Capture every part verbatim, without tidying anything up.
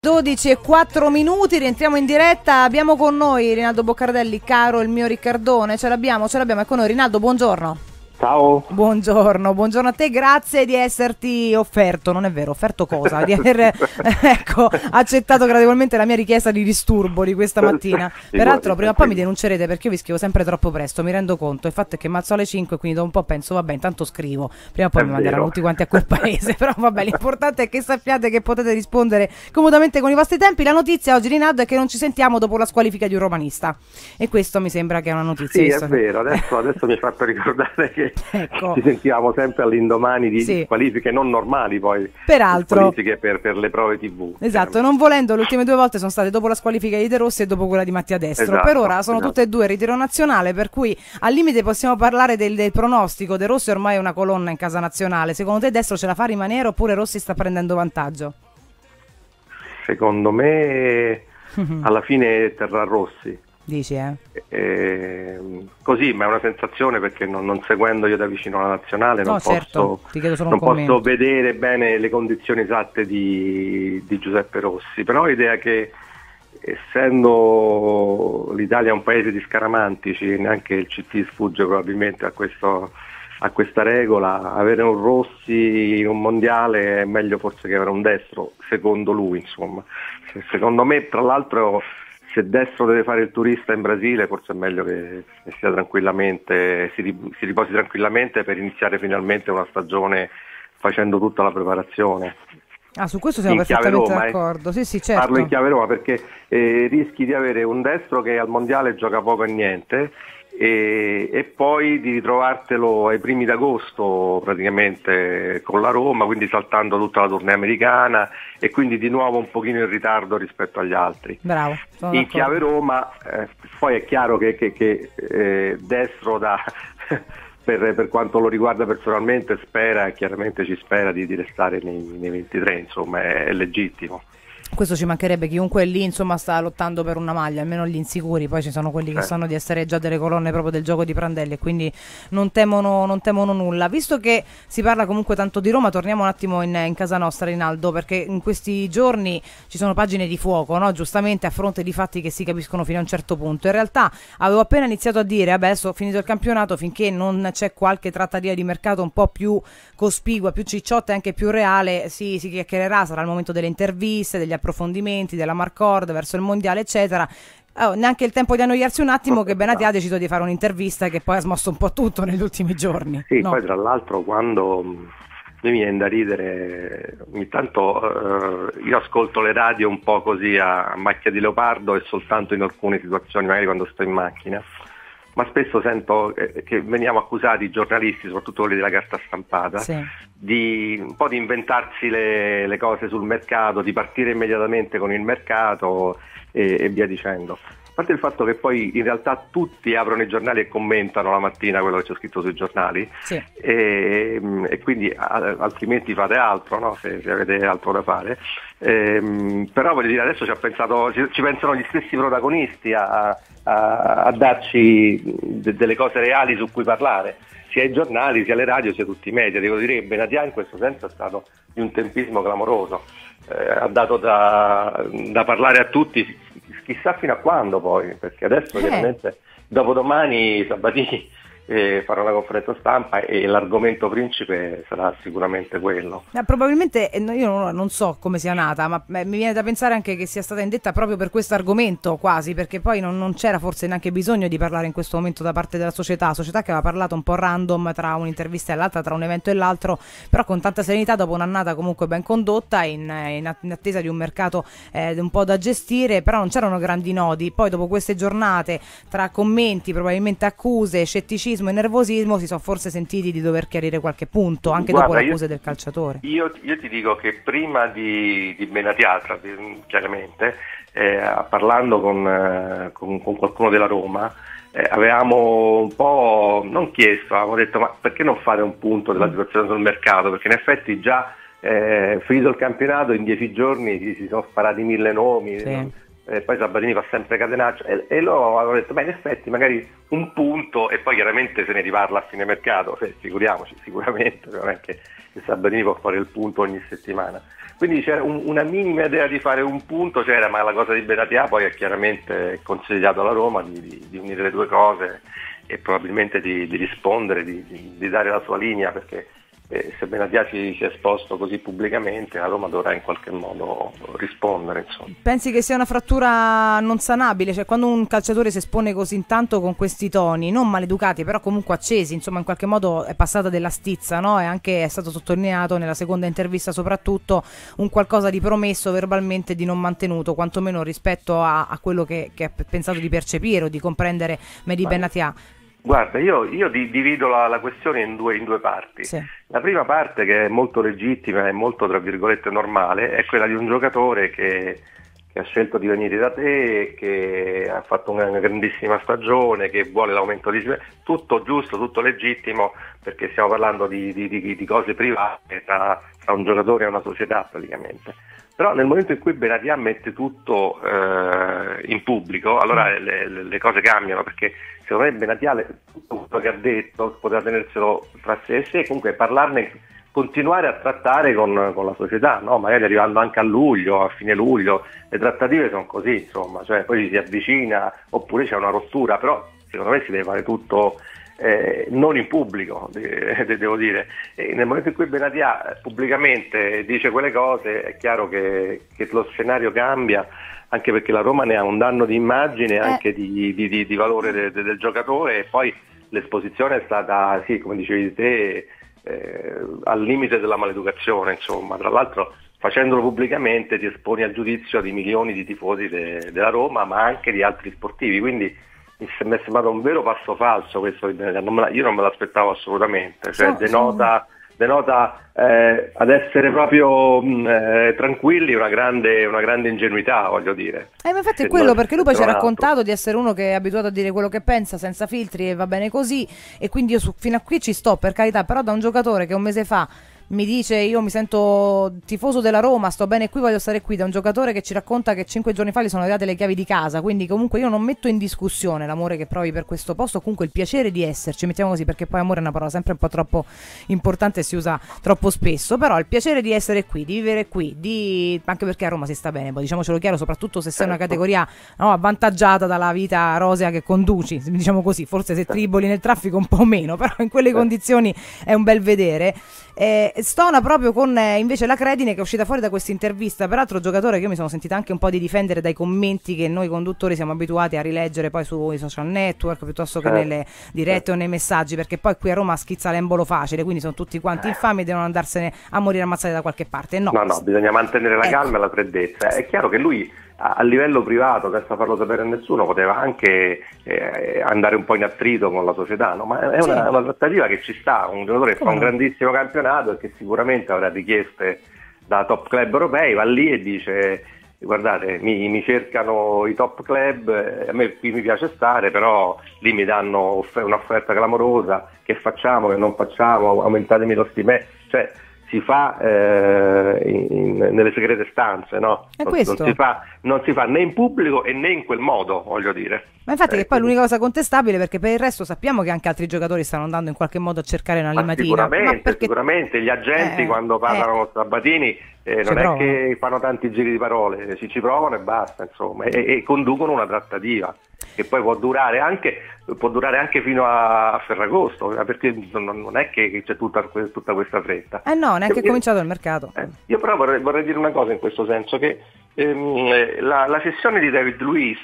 dodici e quattro minuti, rientriamo in diretta. Abbiamo con noi Rinaldo Boccardelli, caro il mio Riccardone. Ce l'abbiamo, ce l'abbiamo, è con noi. Rinaldo, buongiorno. Ciao. Buongiorno, buongiorno a te, grazie di esserti offerto, non è vero, offerto cosa? Di aver ecco, accettato gradevolmente la mia richiesta di disturbo di questa mattina. Peraltro prima o poi mi denuncerete perché io vi scrivo sempre troppo presto, mi rendo conto. Il fatto è che mazzo alle cinque, quindi dopo un po' penso, vabbè, intanto scrivo, prima o poi è mi manderanno vero. Tutti quanti a quel paese. Però vabbè, l'importante è che sappiate che potete rispondere comodamente con i vostri tempi. La notizia oggi, Rinaldo, è che non ci sentiamo dopo la squalifica di un romanista, e questo mi sembra che è una notizia. Sì, è vero, adesso, adesso mi hai fatto ricordare che ecco. Ci sentivamo sempre all'indomani di sì. squalifiche non normali, poi peraltro squalifiche per, per le prove tivù. Esatto, non volendo, le ultime due volte sono state dopo la squalifica di De Rossi e dopo quella di Mattia Destro. Esatto, per ora sono esatto. tutte e due ritiro nazionale, per cui al limite possiamo parlare del, del pronostico. De Rossi ormai è una colonna in casa nazionale. Secondo te Destro ce la fa a rimanere oppure Rossi sta prendendo vantaggio? Secondo me alla fine terrà Rossi. Dici, eh? Eh, così, ma è una sensazione, perché non, non seguendo io da vicino la nazionale non, no, posso, certo. Ti chiedo solo non un posso vedere bene le condizioni esatte di, di Giuseppe Rossi, però ho idea che essendo l'Italia un paese di scaramantici, neanche il C T sfugge probabilmente a, questo, a questa regola, avere un Rossi in un mondiale è meglio forse che avere un Destro, secondo lui, insomma. Secondo me, tra l'altro, se Destro deve fare il turista in Brasile, forse è meglio che, che sia tranquillamente, si, si riposi tranquillamente per iniziare finalmente una stagione facendo tutta la preparazione. Ah, su questo siamo in perfettamente Roma, d'accordo. Eh. Sì, sì, certo. Parlo in chiave Roma perché eh, rischi di avere un Destro che al mondiale gioca poco e niente, e, e poi di ritrovartelo ai primi d'agosto praticamente con la Roma, quindi saltando tutta la tournée americana e quindi di nuovo un pochino in ritardo rispetto agli altri. Bravo, sono in d'accordo. Chiave Roma eh, poi è chiaro che, che, che eh, Destro da per, per quanto lo riguarda personalmente spera, e chiaramente ci spera di, di restare nei, nei ventitré, insomma è, è legittimo. Questo ci mancherebbe, chiunque è lì insomma sta lottando per una maglia, almeno gli insicuri, poi ci sono quelli che eh. sanno di essere già delle colonne proprio del gioco di Prandelli e quindi non temono, non temono nulla. Visto che si parla comunque tanto di Roma, torniamo un attimo in, in casa nostra, Rinaldo, perché in questi giorni ci sono pagine di fuoco, no? Giustamente a fronte di fatti che si capiscono fino a un certo punto. In realtà avevo appena iniziato a dire, vabbè, adesso finito il campionato, finché non c'è qualche trattativa di mercato un po' più cospicua, più cicciotta e anche più reale, si, si chiacchiererà, sarà il momento delle interviste, degli approfondimenti, della Marcord verso il mondiale eccetera. Oh, neanche il tempo di annoiarsi un attimo che Benatia ha deciso di fare un'intervista che poi ha smosso un po' tutto negli ultimi giorni. Sì, no? Poi tra l'altro quando mi viene da ridere ogni tanto, eh, io ascolto le radio un po' così a, a macchia di leopardo e soltanto in alcune situazioni, magari quando sto in macchina, ma spesso sento eh, che veniamo accusati, giornalisti, soprattutto quelli della carta stampata, sì. di un po' di inventarsi le, le cose sul mercato, di partire immediatamente con il mercato e, e via dicendo. A parte il fatto che poi in realtà tutti aprono i giornali e commentano la mattina quello che c'è scritto sui giornali, sì. e, e quindi a, altrimenti fate altro, no? se, se avete altro da fare. E, però voglio dire, adesso ci, ha pensato, ci, ci pensano gli stessi protagonisti a, a, a darci de, delle cose reali su cui parlare, sia i giornali, sia le radio, sia tutti i media. Devo dire che Benatia in questo senso è stato di un tempismo clamoroso, eh, ha dato da, da parlare a tutti, chissà fino a quando poi, perché adesso eh. chiaramente dopodomani Sabatini eh, farà una conferenza stampa e l'argomento principe sarà sicuramente quello. Eh, probabilmente, io non, non so come sia nata, ma eh, mi viene da pensare anche che sia stata indetta proprio per questo argomento quasi, perché poi non, non c'era forse neanche bisogno di parlare in questo momento da parte della società, società che aveva parlato un po' random tra un'intervista e l'altra, tra un evento e l'altro, però con tanta serenità dopo un'annata comunque ben condotta, in, in, in attesa di un mercato eh, un po' da gestire, però non c'erano grandi nodi. Poi dopo queste giornate tra commenti, probabilmente accuse, scetticismo e nervosismo, si sono forse sentiti di dover chiarire qualche punto, anche Guarda, dopo le accuse io, del calciatore. Io, io ti dico che prima di, di Benatia, chiaramente, eh, parlando con, eh, con, con qualcuno della Roma, eh, avevamo un po' non chiesto, avevamo detto ma perché non fare un punto della situazione sul mercato, perché in effetti già eh, finito il campionato in dieci giorni si, si sono sparati mille nomi, sì. E poi Sabatini fa sempre catenaccio e, e loro hanno detto beh, in effetti magari un punto, e poi chiaramente se ne riparla a fine mercato, cioè, figuriamoci, sicuramente non è che Sabatini può fare il punto ogni settimana, quindi c'era un, una minima idea di fare un punto, c'era, ma la cosa di Benatia poi ha chiaramente consigliato alla Roma di, di, di unire le due cose e probabilmente di, di rispondere, di, di, di dare la sua linea, perché eh, se Benatia si, si è esposto così pubblicamente, la Roma dovrà in qualche modo rispondere, insomma. Pensi che sia una frattura non sanabile? Cioè, quando un calciatore si espone così in tanto con questi toni, non maleducati, però comunque accesi, insomma, in qualche modo è passata della stizza, no? E anche è stato sottolineato nella seconda intervista soprattutto un qualcosa di promesso verbalmente di non mantenuto, quantomeno rispetto a, a quello che, che ha pensato di percepire o di comprendere Mehdi Benatia. Guarda, io, io divido la, la questione in due, in due parti. Sì. La prima parte, che è molto legittima e molto, tra virgolette, normale, è quella di un giocatore che, che ha scelto di venire da te, che ha fatto una, una grandissima stagione, che vuole l'aumento di... Tutto giusto, tutto legittimo, perché stiamo parlando di, di, di, di cose private tra, tra un giocatore e una società praticamente. Però nel momento in cui Benatia mette tutto eh, in pubblico, allora le, le, le cose cambiano, perché secondo me Benatia tutto quello che ha detto poteva tenerselo tra sé e sé, comunque parlarne, continuare a trattare con, con la società, no? Magari arrivando anche a luglio, a fine luglio, le trattative sono così, insomma, cioè poi ci si avvicina oppure c'è una rottura, però secondo me si deve fare tutto eh, non in pubblico, de- de- devo dire. E nel momento in cui Benatia pubblicamente dice quelle cose è chiaro che, che lo scenario cambia, anche perché la Roma ne ha un danno di immagine, anche di, di, di, di valore de- de- del giocatore, e poi l'esposizione è stata, sì, come dicevi te, eh, al limite della maleducazione, insomma. Tra l'altro facendolo pubblicamente ti esponi al giudizio di milioni di tifosi de- della Roma, ma anche di altri sportivi, quindi mi è sembrato un vero passo falso questo, non me la, io non me l'aspettavo assolutamente, cioè so, denota, denota eh, ad essere proprio mh, eh, tranquilli una grande, una grande ingenuità, voglio dire. Eh, ma infatti è quello, perché lui poi ci ha raccontato di essere uno che è abituato a dire quello che pensa senza filtri e va bene così, e quindi io su, fino a qui ci sto, per carità, però da un giocatore che un mese fa mi dice io mi sento tifoso della Roma, sto bene qui, voglio stare qui, da un giocatore che ci racconta che cinque giorni fa gli sono arrivate le chiavi di casa, quindi comunque io non metto in discussione l'amore che provi per questo posto, comunque il piacere di esserci, mettiamo così, perché poi amore è una parola sempre un po' troppo importante e si usa troppo spesso, però il piacere di essere qui, di vivere qui, di... anche perché a Roma si sta bene, poi diciamocelo chiaro, soprattutto se sei una categoria, no, avvantaggiata dalla vita rosea che conduci, diciamo così, forse se triboli nel traffico un po' meno, però in quelle condizioni è un bel vedere. Eh, stona proprio con eh, invece la Credine, che è uscita fuori da questa intervista, peraltro giocatore che io mi sono sentita anche un po' di difendere dai commenti che noi conduttori siamo abituati a rileggere poi sui social network piuttosto che nelle dirette o nei messaggi, perché poi qui a Roma schizza l'embolo facile, quindi sono tutti quanti infami e devono andarsene a morire ammazzati da qualche parte. No, no, no, bisogna mantenere la ecco. calma e la freddezza. È chiaro che lui a livello privato, senza farlo sapere a nessuno, poteva anche eh, andare un po' in attrito con la società, no? Ma è una, sì. una trattativa che ci sta, un giocatore che fa un grandissimo campionato e che sicuramente avrà richieste da top club europei, va lì e dice guardate, mi, mi cercano i top club, a me qui mi piace stare, però lì mi danno off- un'offerta clamorosa, che facciamo, che non facciamo, aumentatemi lo stipendio, cioè si fa eh, in, in, nelle segrete stanze, no? È non, questo. Non si fa, non si fa né in pubblico e né in quel modo, voglio dire. Ma infatti eh, che poi quindi... l'unica cosa contestabile, perché per il resto sappiamo che anche altri giocatori stanno andando in qualche modo a cercare una limatina. Sicuramente, ma perché... sicuramente gli agenti eh, quando parlano con eh, Sabatini eh, non provano. È che fanno tanti giri di parole, si ci provano e basta, insomma, e, e conducono una trattativa che poi può durare anche, può durare anche fino a Ferragosto, perché non è che c'è tutta, tutta questa fretta. Eh no, neanche è cominciato il mercato. Eh, io però vorrei, vorrei dire una cosa in questo senso, che ehm, la, la cessione di David Luiz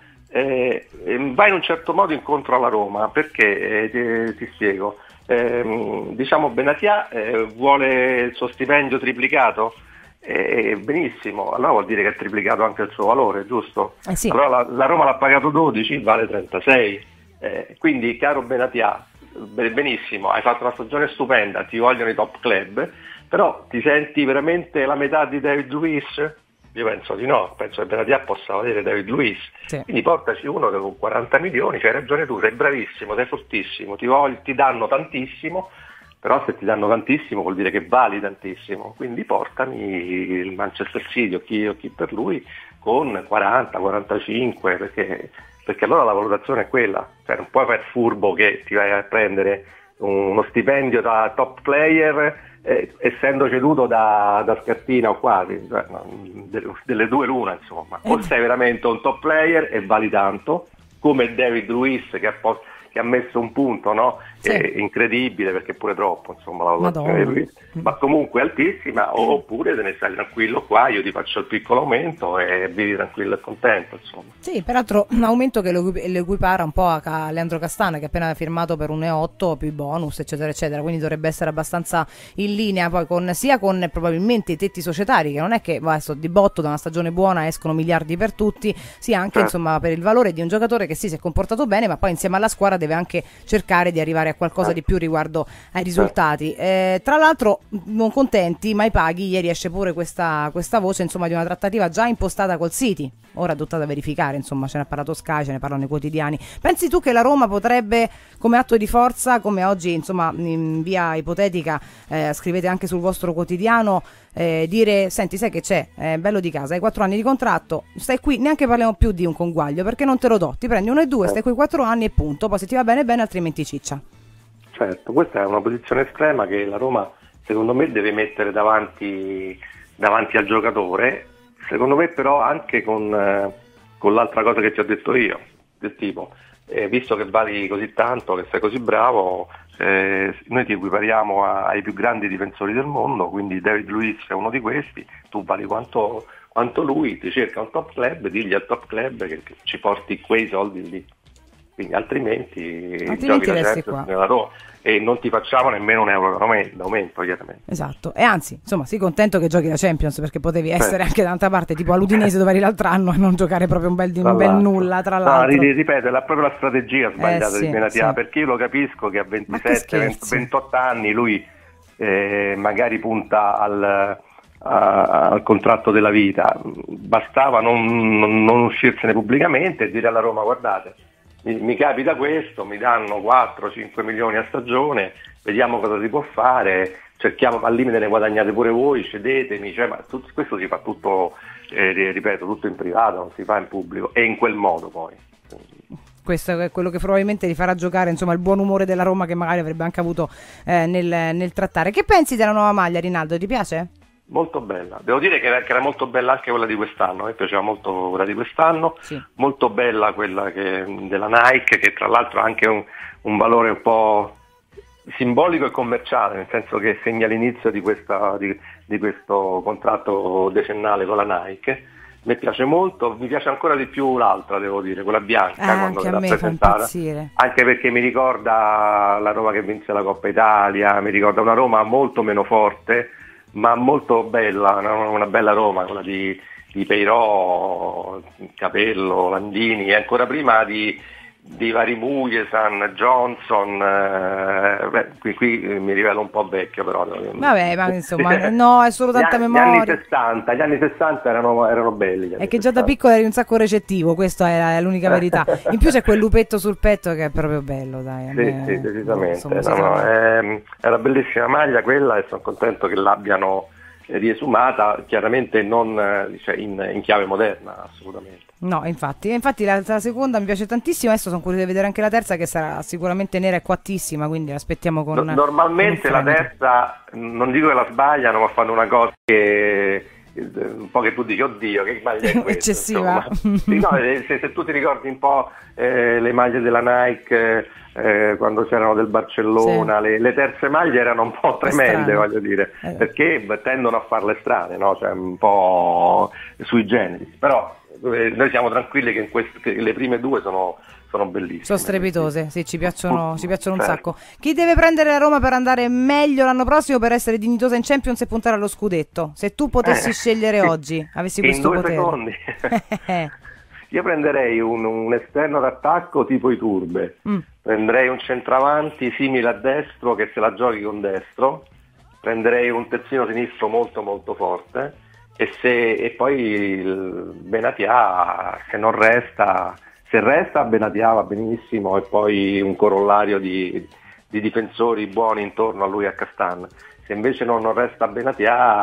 eh, va in un certo modo incontro alla Roma, perché, eh, ti spiego, eh, diciamo Benatia eh, vuole il suo stipendio triplicato. Eh, benissimo, allora vuol dire che è triplicato anche il suo valore, giusto? Eh sì. Allora la, la Roma l'ha pagato dodici, vale trentasei, eh, quindi caro Benatia, benissimo, hai fatto una stagione stupenda, ti vogliono i top club, però ti senti veramente la metà di David Luiz? Io penso di no, penso che Benatia possa valere David Luiz, sì. Quindi portaci uno che con quaranta milioni, c'hai ragione tu, sei bravissimo, sei fortissimo, ti, voglio, ti danno tantissimo, però se ti danno tantissimo vuol dire che vali tantissimo, quindi portami il Manchester City o chi, o chi per lui con quaranta quarantacinque, perché, perché allora la valutazione è quella, cioè non puoi fare furbo che ti vai a prendere uno stipendio da top player eh, essendo ceduto da, da Scattina o quasi, cioè, no, de, delle due l'una insomma, o sei veramente un top player e vali tanto, come David Luiz che ha, posto, che ha messo un punto, no? Sì. È incredibile perché pure troppo insomma la valutazione di Luiz, ma comunque altissima, oppure te ne stai tranquillo qua, io ti faccio il piccolo aumento e vivi tranquillo e contento insomma. Sì, peraltro un aumento che lo, lo equipara un po' a Leandro Castana che ha appena firmato per un E otto più bonus eccetera eccetera, quindi dovrebbe essere abbastanza in linea poi con sia con probabilmente i tetti societari, che non è che adesso di botto da una stagione buona escono miliardi per tutti, sia anche certo. insomma per il valore di un giocatore che sì si è comportato bene, ma poi insieme alla squadra deve anche cercare di arrivare a qualcosa certo. di più riguardo ai risultati. Eh, tra l'altro non contenti mai paghi, ieri esce pure questa, questa voce insomma di una trattativa già impostata col City, ora tutta da verificare, insomma ce ne ha parlato Sky, ce ne parlano i quotidiani. Pensi tu che la Roma potrebbe come atto di forza, come oggi insomma in via ipotetica eh, scrivete anche sul vostro quotidiano, eh, dire senti sai che c'è, è bello di casa, hai quattro anni di contratto, stai qui, neanche parliamo più di un conguaglio perché non te lo do, ti prendi uno e due, stai qui quattro anni e punto, poi se ti va bene bene altrimenti ciccia. Certo, questa è una posizione estrema che la Roma secondo me deve mettere davanti, davanti al giocatore, secondo me però anche con, eh, con l'altra cosa che ti ho detto io, del tipo, eh, visto che vali così tanto, che sei così bravo, eh, noi ti equipariamo a, ai più grandi difensori del mondo, quindi David Luiz è uno di questi, tu vali quanto, quanto lui, ti cerca un top club, digli al top club che, che ci porti quei soldi lì. Quindi altrimenti, altrimenti giochi resti qua nella Roma e non ti facciamo nemmeno un euro d'aumento chiaramente. Esatto, e anzi insomma sii contento che giochi la Champions, perché potevi certo. essere anche dall'altra parte tipo all'Udinese dove eri l'altro anno e non giocare proprio un bel, un bel nulla tra l'altro. No, ripeto, è la, proprio la strategia sbagliata eh, sì, di Benatia, sì. perché io lo capisco che a ventisette venti, ventotto anni lui eh, magari punta al, a, al contratto della vita, bastava non, non, non uscirsene pubblicamente e dire alla Roma guardate, Mi, mi capita questo, mi danno quattro cinque milioni a stagione, vediamo cosa si può fare, cerchiamo, al limite ne guadagnate pure voi, cedetemi, cioè, ma tutto, questo si fa tutto, eh, ripeto, tutto in privato, non si fa in pubblico e in quel modo poi. Questo è quello che probabilmente li farà giocare insomma il buon umore della Roma che magari avrebbe anche avuto eh, nel, nel trattare. Che pensi della nuova maglia, Rinaldo? Ti piace? Molto bella, devo dire che era, che era molto bella anche quella di quest'anno, mi piaceva molto quella di quest'anno, sì. molto bella quella che, della Nike, che tra l'altro ha anche un, un valore un po' simbolico e commerciale, nel senso che segna l'inizio di, questa, di, di questo contratto decennale con la Nike. Mi piace molto, mi piace ancora di più l'altra, devo dire, quella bianca, eh, quando anche a l'ha me presentata, fa impazzire. Anche perché mi ricorda la Roma che vinse la Coppa Italia, mi ricorda una Roma molto meno forte, ma molto bella, una bella Roma, quella di, di Peirò, Capello, Landini, e ancora prima di, di vari Mugliesan, Johnson, eh, beh, qui, qui mi rivelo un po' vecchio però. Vabbè, ma insomma, no, è solo tanta gli, memoria. Gli anni sessanta, gli anni sessanta erano, erano belli. È che già da piccolo eri un sacco recettivo, questa è l'unica verità. In più c'è quel lupetto sul petto che è proprio bello, dai. Sì, me, sì, decisamente. No, no, è, è una bellissima maglia quella e sono contento che l'abbiano riesumata, chiaramente non cioè in, in chiave moderna, assolutamente. No, infatti, infatti la, la seconda mi piace tantissimo, adesso sono curioso di vedere anche la terza che sarà sicuramente nera e coattissima, quindi l'aspettiamo con... No, normalmente con la terza, non dico che la sbagliano, ma fanno una cosa che un po' che tu dici oddio che maglia è questa, eccessiva. Sì, no, se, se tu ti ricordi un po' eh, le maglie della Nike eh, quando c'erano del Barcellona, sì. le, le terze maglie erano un po' tremende, voglio dire, eh. perché tendono a farle strane, no? Cioè un po' sui generis, però eh, noi siamo tranquilli che, in queste, che le prime due sono sono bellissime. Sono strepitose, sì, ci piacciono, ci piacciono un sacco. Chi deve prendere la Roma per andare meglio l'anno prossimo, per essere dignitosa in Champions e puntare allo scudetto? Se tu potessi eh, scegliere oggi, avessi questo in due potere. Secondi. Io prenderei un, un esterno d'attacco tipo Iturbe, mm. prenderei un centravanti simile a destro che se la giochi con destro, prenderei un terzino sinistro molto molto forte e, se, e poi il Benatia, se non resta... Se resta Benatia va benissimo e poi un corollario di, di difensori buoni intorno a lui a Castan. Se invece non, non resta Benatia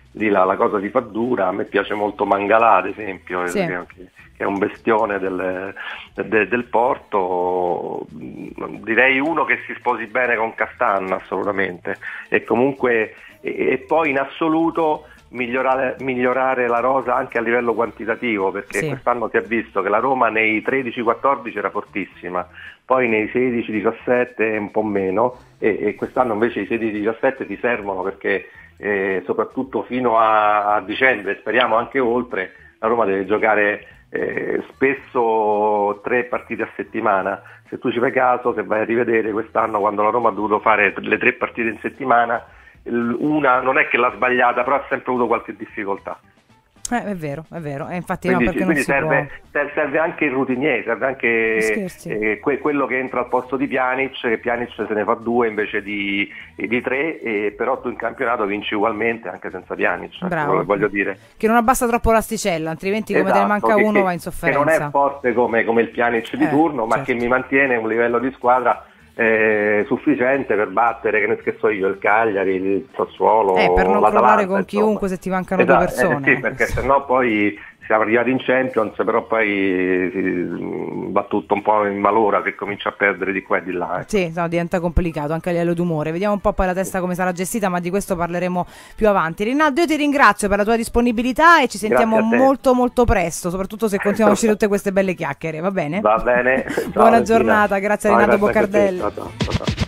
lì la, la cosa si fa dura. A me piace molto Mangalà, ad esempio, Sì. che, che è un bestione del, del, del Porto. Direi uno che si sposi bene con Castanna, assolutamente, e comunque e, e poi in assoluto migliorare, migliorare la rosa anche a livello quantitativo, perché Sì. quest'anno si è visto che la Roma nei tredici quattordici era fortissima, poi nei sedici diciassette un po' meno, e, e quest'anno invece i sedici diciassette ti servono perché eh, soprattutto fino a, a dicembre, speriamo anche oltre, la Roma deve giocare eh, spesso tre partite a settimana. Se tu ci fai caso, se vai a rivedere quest'anno, quando la Roma ha dovuto fare le tre partite in settimana, una non è che l'ha sbagliata, però ha sempre avuto qualche difficoltà. Eh, è vero, è vero, e infatti Quindi, no, perché quindi non si serve, può... serve anche il routinier, serve anche eh, que- quello che entra al posto di Pjanic, che Pjanic se ne fa due invece di, di tre, e però tu in campionato vinci ugualmente anche senza Pjanic, Bravo. quello che voglio dire. Che non abbassa troppo l'asticella, altrimenti come Esatto, te ne manca che, uno che, va in che sofferenza. non è forte come, come il Pjanic di Eh, turno, ma certo. che mi mantiene un livello di squadra eh, sufficiente per battere, che ne che so io, il Cagliari, il Sassuolo, Eh, per non l'Atalanta, crollare con insomma. chiunque se ti mancano Esatto, due persone. eh, sì, perché sennò poi siamo arrivati in Champions, però poi si, va tutto un po' in malora, che comincia a perdere di qua e di là. Eh. Sì, no, diventa complicato anche a livello d'umore. Vediamo un po' poi la testa come sarà gestita, ma di questo parleremo più avanti. Rinaldo, io ti ringrazio per la tua disponibilità e ci sentiamo molto molto presto, soprattutto se continuano a uscire tutte queste belle chiacchiere, va bene? Va bene. Ciao, Buona Bettina. giornata, grazie a Ciao, Rinaldo grazie anche a te. Boccardelli. Ciao, ciao, ciao.